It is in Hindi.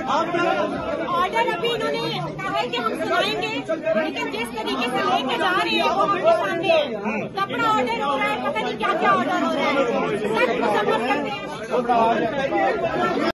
ऑर्डर अभी इन्होंने कहा है कि हम सुनाएंगे, लेकिन जिस तरीके से लेके जा रहे हैं वो हमारे सामने है। कपड़ा ऑर्डर हो रहा है, पता नहीं क्या क्या ऑर्डर हो रहा है। सब समझ सकते हैं।